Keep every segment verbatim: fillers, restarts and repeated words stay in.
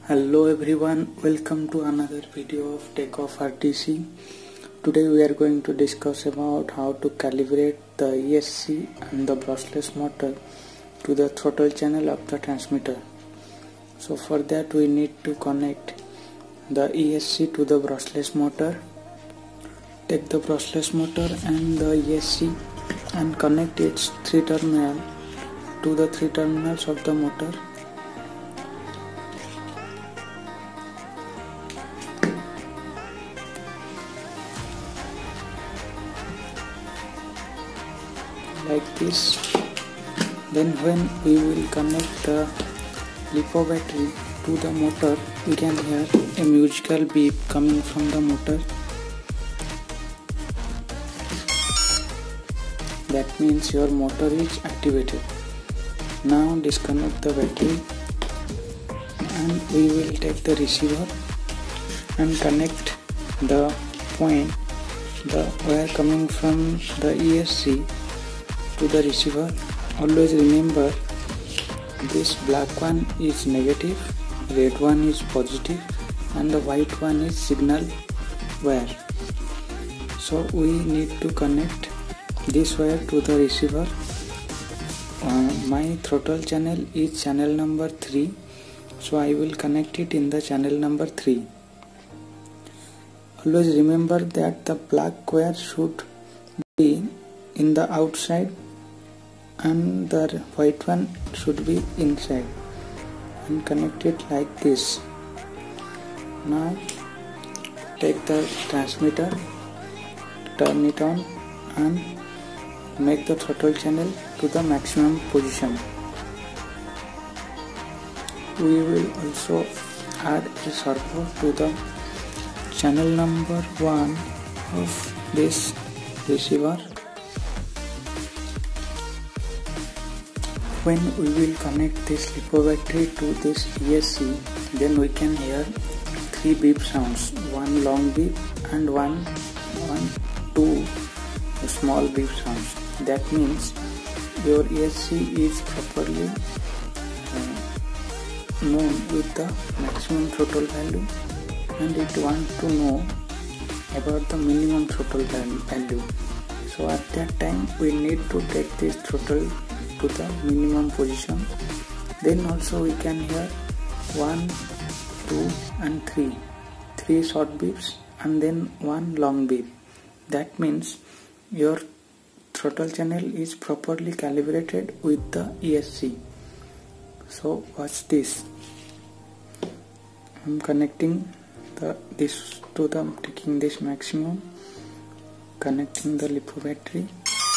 Hello everyone, welcome to another video of Tech of R D C. Today we are going to discuss about how to calibrate the E S C and the brushless motor to the throttle channel of the transmitter. So for that we need to connect the E S C to the brushless motor. Take the brushless motor and the E S C and connect its three terminals to the three terminals of the motor. Like this. Then when we will connect the LiPo battery to the motor, we can hear a musical beep coming from the motor. That means your motor is activated. Now disconnect the battery and we will take the receiver and connect the point, the wire coming from the E S C to the receiver. Always remember, this black one is negative, red one is positive, and the white one is signal wire. So we need to connect this wire to the receiver. Uh, my throttle channel is channel number three, so I will connect it in the channel number three. Always remember that the black wire should be in the outside and the white one should be inside, and connect it like this. Now take the transmitter, turn it on and make the throttle channel to the maximum position. We will also add a servo to the channel number one of this receiver. When we will connect this LiPo battery to this E S C, then we can hear three beep sounds, one long beep and one, one, two small beep sounds. That means your E S C is properly uh, known with the maximum throttle value, and it wants to know about the minimum throttle value. So at that time we need to take this throttle to the minimum position. Then also we can hear one, two and three. Three short beeps and then one long beep. That means your throttle channel is properly calibrated with the E S C. So watch this. I'm connecting the this to the taking this maximum, connecting the LiPo battery.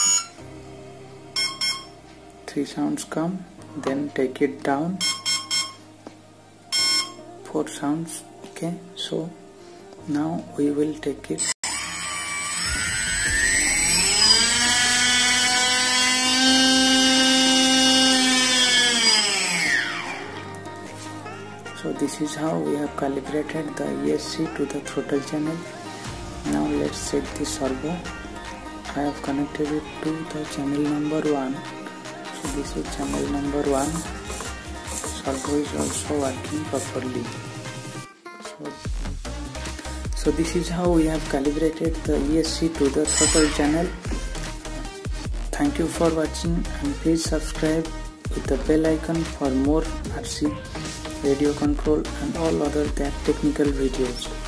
Three sounds come, then take it down. Four sounds. Okay, so now we will take it. So this is how we have calibrated the E S C to the throttle channel. Now let's set the servo. I have connected it to the channel number one. So this is channel number one. Servo is also working properly. So, so this is how we have calibrated the E S C to the throttle channel. Thank you for watching, and please subscribe with the bell icon for more R C, radio control and all other that technical videos.